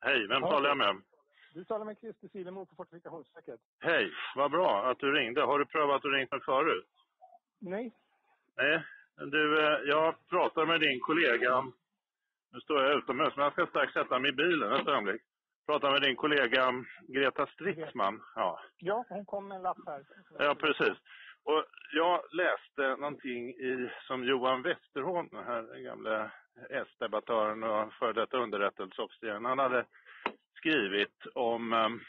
Hej, vem talar jag med? Du talar med Christer Silemo på Fortifikationsverket. Hej, vad bra att du ringde. Har du prövat att ringa mig förut? Nej. Nej, du, jag pratar med din kollega. Nu står jag utomhus, men jag ska strax sätta mig i bilen ett ögonblick. Pratar med din kollega Greta Stridsman. Ja, hon kom med en lapp här. Ja, precis. Och jag läste någonting som Johan Westerholm, den här gamla S-debattören och för detta underrättelseofficeren, han hade skrivit om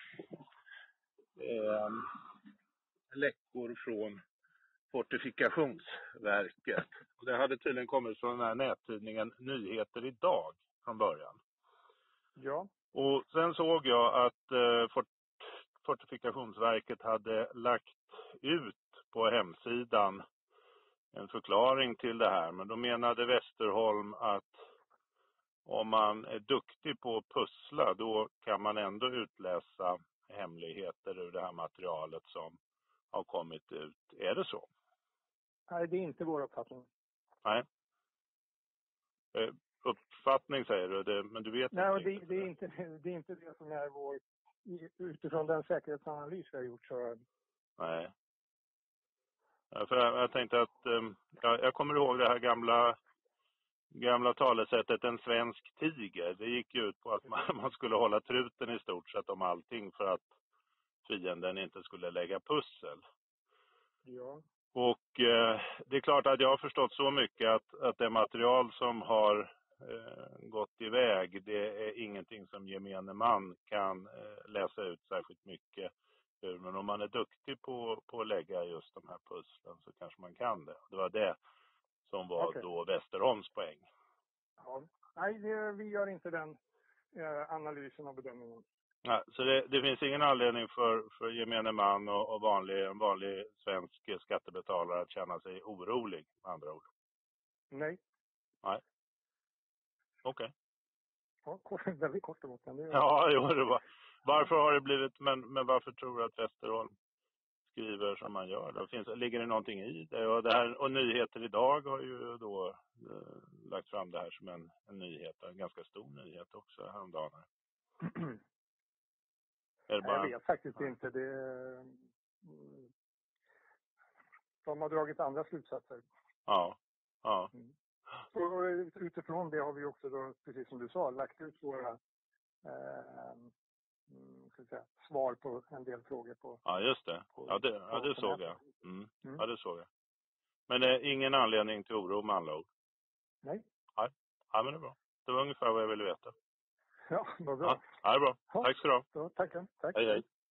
läckor från Fortifikationsverket. Och det hade tydligen kommit från den här nättidningen Nyheter idag från början. Ja. Och sen såg jag att Fortifikationsverket hade lagt ut på hemsidan en förklaring till det här. Men då menade Westerholm att om man är duktig på att pussla, då kan man ändå utläsa hemligheter ur det här materialet som har kommit ut. Är det så? Nej, det är inte vår uppfattning. Nej. Uppfattning säger du, men du vet nej, inte. Det är inte det som är vår, utifrån den säkerhetsanalys vi har gjort. Så... Nej. För jag tänkte att jag kommer ihåg det här gamla talesättet en svensk tiger. Det gick ju ut på att man skulle hålla truten i stort sett om allting för att fienden inte skulle lägga pussel. Ja. Och det är klart att jag har förstått så mycket att det material som har gått iväg, det är ingenting som gemene man kan läsa ut särskilt mycket ur. Men om man är duktig på att lägga just de här pusslen så kanske man kan det. Det var det som var då Westerholms poäng. Ja. Nej, vi gör inte den analysen och bedömningen. Ja, så det finns ingen anledning för gemene man och en vanlig svensk skattebetalare att känna sig orolig, med andra ord. Nej. Nej. Okej. Ja, väldigt kort och gott. Ja, jo, det var. Varför har det blivit, men varför tror du att Westerholm skriver som man gör? Ligger det någonting i det? Och Nyheter idag har ju då lagt fram det här som en nyhet, en ganska stor nyhet också häromdagen. Jag vet faktiskt inte. De har dragit andra slutsatser. Ja. Och utifrån det har vi också då, precis som du sa, lagt ut våra svar på en del frågor på. Ja, just det. Det såg jag. Ja, det såg jag. Men det är ingen anledning till oro med andra ord? Nej. Ja, men det är bra. Det var ungefär vad jag ville veta. Ja, vad bra. Ja, det är bra. Tack ska du ha. Tack. Hej.